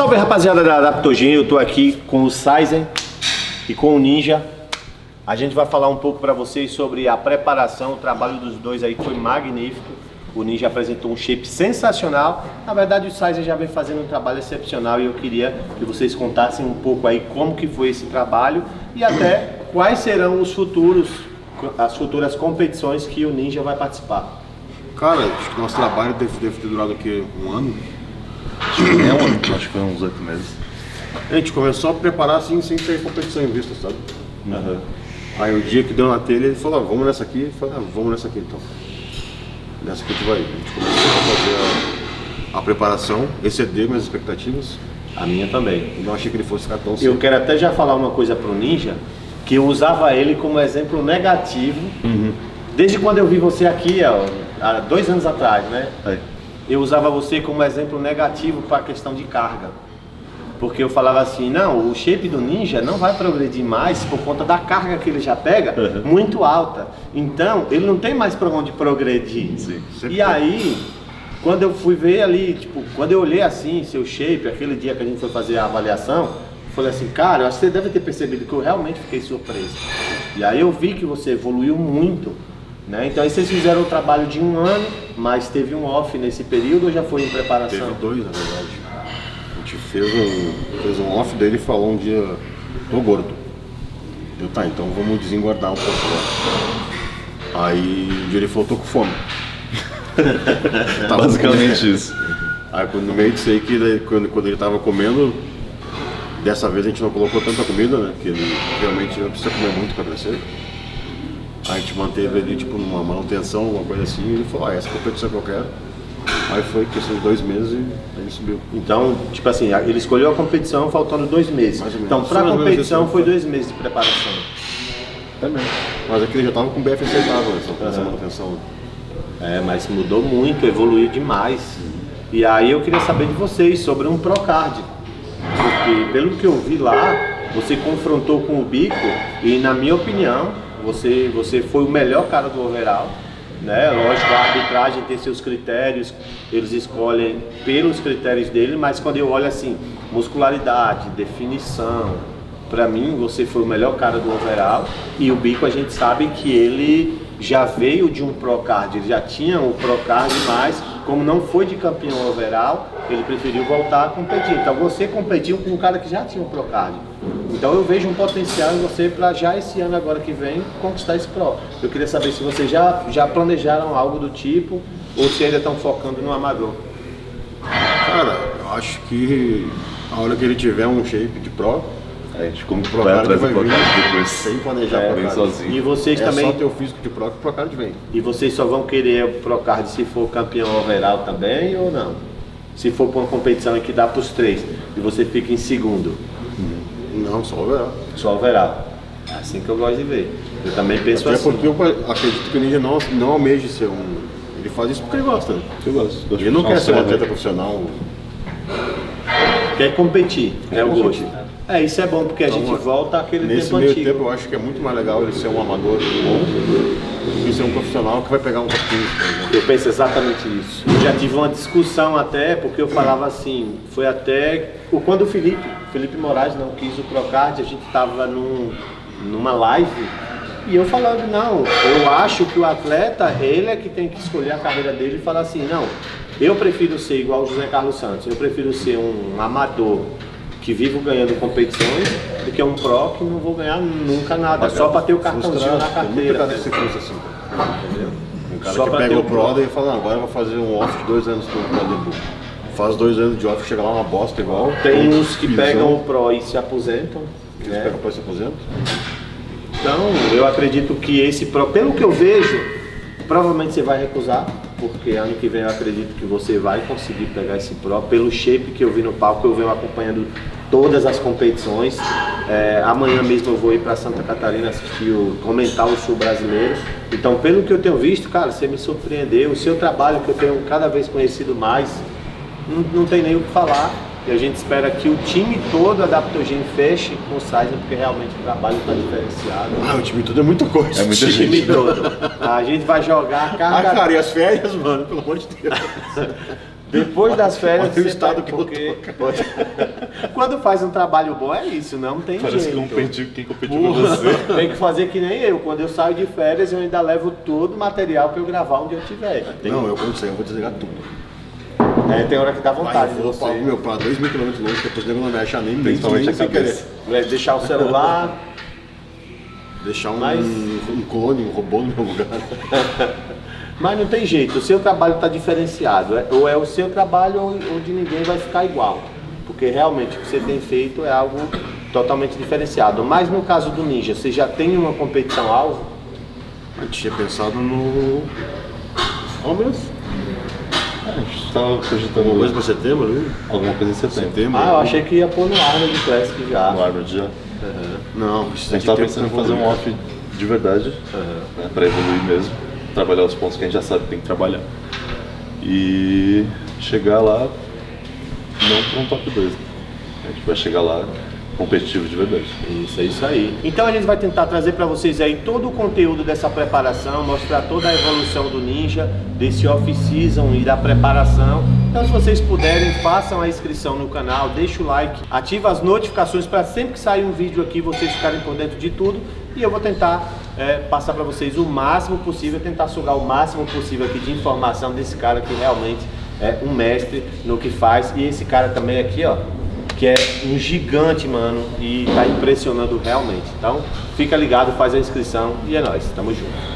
Salve rapaziada da Adaptogen, eu tô aqui com o Saizen e com o Ninja. A gente vai falar um pouco para vocês sobre a preparação, o trabalho dos dois aí que foi magnífico. O Ninja apresentou um shape sensacional. Na verdade o Saizen já vem fazendo um trabalho excepcional e eu queria que vocês contassem um pouco aí como que foi esse trabalho e até quais serão as futuras competições que o Ninja vai participar. Cara, acho que nosso trabalho deve ter durado aqui um ano. Acho que foi uns 8 meses. A gente começou a preparar assim sem ter competição em vista, sabe? Uhum. Aí o dia que deu na telha ele falou, vamos nessa aqui, eu falei, vamos nessa aqui então. Nessa aqui a gente começou a fazer a preparação, exceder minhas expectativas. A minha também. Eu não achei que ele fosse ficar tão Eu cedo. quero até já falar uma coisa pro Ninja, que eu usava ele como exemplo negativo, desde quando eu vi você aqui, ó, há 2 anos atrás, né? Aí. Eu usava você como exemplo negativo para a questão de carga. Porque eu falava assim, não, o shape do Ninja não vai progredir mais por conta da carga que ele já pega, muito alta. Então, ele não tem mais para onde progredir. Sim, e aí, quando eu fui ver ali, tipo, quando eu olhei assim, seu shape, aquele dia que a gente foi fazer a avaliação, eu falei assim, cara, eu acho que você deve ter percebido que eu realmente fiquei surpreso. E aí eu vi que você evoluiu muito, né? Então aí vocês fizeram o trabalho de 1 ano, mas teve um off nesse período ou já foi em preparação? Teve 2, na verdade. A gente fez um off dele e falou um dia, tô gordo. Eu, tá, então vamos desengordar um pouco lá. Aí um dia ele falou, tô com fome. Basicamente isso. Aí no meio disso aí, quando ele tava comendo, dessa vez a gente não colocou tanta comida, né? Que ele realmente não precisa comer muito para crescer. A gente manteve ele tipo numa manutenção, alguma coisa assim, e ele falou, essa competição que eu quero. Aí foi questão de 2 meses e aí subiu. Então, tipo assim, ele escolheu a competição faltando 2 meses. Mais ou menos. Então, para a Mais ou menos competição assim, foi 2 meses de preparação. Também. Mas aqui ele já tava com BF aceitável, essa manutenção. É, mas mudou muito, evoluiu demais. E aí eu queria saber de vocês sobre um Procard. Porque pelo que eu vi lá, você confrontou com o Bico e na minha opinião, você foi o melhor cara do overall. Né? Lógico, a arbitragem tem seus critérios, eles escolhem pelos critérios dele, mas quando eu olho assim, muscularidade, definição, pra mim você foi o melhor cara do overall. E o Bico a gente sabe que ele já veio de um Procard, ele já tinha um Procard, mas como não foi de campeão overall, ele preferiu voltar a competir. Então você competiu com um cara que já tinha um Procard. Então eu vejo um potencial em você para já esse ano agora que vem conquistar esse Pro. Eu queria saber se vocês já planejaram algo do tipo ou se ainda estão focando no amador. Cara, eu acho que a hora que ele tiver um shape de Pro, A gente como vai Procard atrás do vai Procard vir depois. sem planejar Vem Procard. sozinho. E vocês É também. só ter o físico de Pro que o Procard vem. E vocês só vão querer o Procard se for campeão overall também ou não? Se for para uma competição em que dá para os 3 e você fica em segundo, Não, só o verão. só overall. É assim que eu gosto de ver. Eu também penso Até assim. porque eu acredito que o Ninja não almeja ser um... Ele faz isso porque ele gosta. Né? Eu gosto. Ele não quer ser um atleta profissional. Quer competir, é o competir. gosto. É, isso é bom porque a gente volta àquele Nesse tempo meio antigo. tempo eu acho que é muito mais legal ele ser um amador bom do que ser um profissional que vai pegar um top 15, por exemplo. Eu penso exatamente isso. Eu já tive uma discussão até, porque eu falava assim, foi até quando o Felipe Moraes não quis o Procard, a gente estava numa live e eu falando, não, eu acho que o atleta, ele é que tem que escolher a carreira dele e falar assim, não, eu prefiro ser igual o José Carlos Santos, eu prefiro ser um amador que vivo ganhando competições do que um pro que não vou ganhar nunca nada, só para ter o cartãozinho na Tem muita carteira. cara que se frustra assim. Entendeu? Um cara Só que pra pega ter o o Pro Pro. e fala, não, agora eu vou fazer um off de 2 anos com o Pro debut. Faz 2 anos de off, chega lá uma bosta igual. Tem uns que pisão, pegam o pro e se aposentam, que eles né? pegam para se aposentam. Então eu acredito que esse pro, pelo que eu vejo, provavelmente você vai recusar, porque ano que vem eu acredito que você vai conseguir pegar esse pro, pelo shape que eu vi no palco, eu venho acompanhando todas as competições. Amanhã mesmo eu vou ir para Santa Catarina assistir comentar o Sul Brasileiro. Então pelo que eu tenho visto, cara, você me surpreendeu, o seu trabalho que eu tenho cada vez conhecido mais, não tem nem o que falar. E a gente espera que o time todo Adaptogen feche com o Saizen, porque realmente o trabalho está diferenciado. Ah, o time todo é muita coisa. É muita O time gente. todo. A gente vai jogar Ah, carga. cara, e as férias, mano, pelo amor de Deus. Depois das férias, Olha o você estado pega, porque quando faz um trabalho bom é isso, não tem Parece jeito. que quem competiu com você. Tem que fazer que nem eu. Quando eu saio de férias, eu ainda levo todo o material para eu gravar onde eu estiver. Não, eu quando sair, eu vou desligar tudo. Tem hora que dá vontade de eu vou você. pra 2.000 km longe, depois o nego não vai achar nem Principalmente a sem cabeça. Deixar o celular. Deixar um Mas- clone, um robô no meu lugar. Mas não tem jeito, o seu trabalho está diferenciado. Ou é o seu trabalho ou de ninguém vai ficar igual. Porque realmente o que você tem feito é algo totalmente diferenciado. Mas no caso do Ninja, você já tem uma competição alvo? A gente tinha pensado no... Homens? A gente tava cogitando Alguma coisa pra setembro, viu? alguma coisa em setembro. Ah, eu achei que ia pôr no Arnold Classic já. No Harvard já. Não, A gente tava pensando em fazer um off de verdade, né, pra evoluir mesmo, trabalhar os pontos que a gente já sabe que tem que trabalhar. E chegar lá, não para um top 2. A gente vai chegar lá competitivo de verdade. Isso, é isso aí. Então a gente vai tentar trazer para vocês aí todo o conteúdo dessa preparação, mostrar toda a evolução do Ninja, desse off-season e da preparação. Então se vocês puderem, façam a inscrição no canal, deixa o like, ativa as notificações para sempre que sair um vídeo aqui, vocês ficarem por dentro de tudo. E eu vou tentar passar para vocês o máximo possível, tentar sugar o máximo possível aqui de informação desse cara que realmente é um mestre no que faz. E esse cara também aqui, ó, que é um gigante, mano, e tá impressionando realmente. Então, fica ligado, faz a inscrição e é nóis, tamo junto.